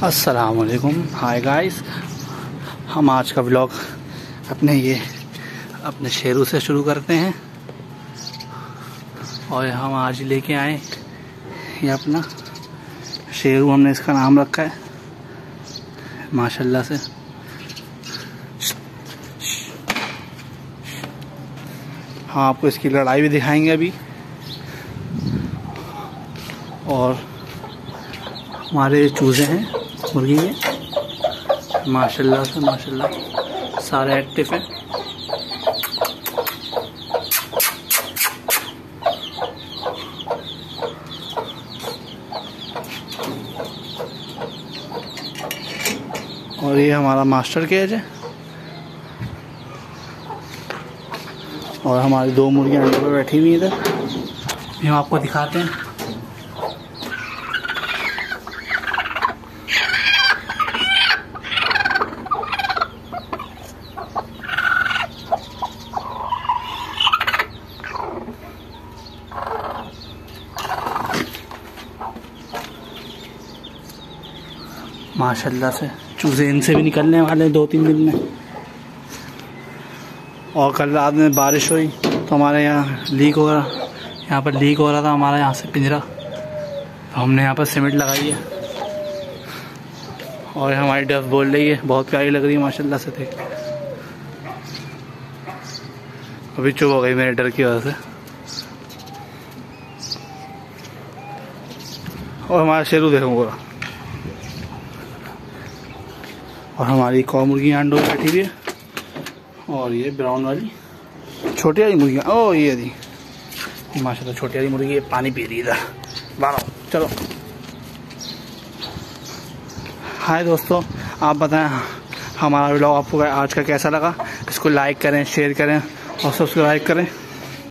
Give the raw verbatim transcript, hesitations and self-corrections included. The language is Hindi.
अस्सलाम वालेकुम, हाय गाइस। हम आज का व्लॉग अपने ये अपने शेरू से शुरू करते हैं। और हम आज लेके आए ये अपना शेरू, हमने इसका नाम रखा है माशाल्लाह से। हाँ, आपको इसकी लड़ाई भी दिखाएंगे अभी। और हमारे चूजे हैं, मुर्गी है माशाल्लाह से, माशाल्लाह सारे एक्टिव हैं। और ये हमारा मास्टर केज है। और हमारी दो मुर्गियां अंडे पे बैठी हुई इधर, हम आपको दिखाते हैं। माशाल्लाह से चूजे इनसे भी निकलने वाले हैं दो तीन दिन में। और कल रात में बारिश हुई तो हमारे यहाँ लीक हो रहा यहाँ पर लीक हो रहा था हमारा यहाँ से पिंजरा, तो हमने यहाँ पर सीमेंट लगाई है। और हमारी डफ बोल रही है, बहुत प्यारी लग रही है माशाल्लाह से। देख, अभी चुप हो गई मेरे डर की वजह से। और हमारा शेरू देखो पूरा। और हमारी एक और मुर्गी अंडों में बैठी हुई है। और ये ब्राउन वाली छोटी वाली मुर्गियाँ, ओ ये दी माशाल्लाह छोटी वाली मुर्गी, ये पानी पी रही है इधर। बाहर चलो। हाय दोस्तों, आप बताएं हमारा व्लॉग आपको आज का कैसा लगा। इसको लाइक करें, शेयर करें और सब्सक्राइब करें।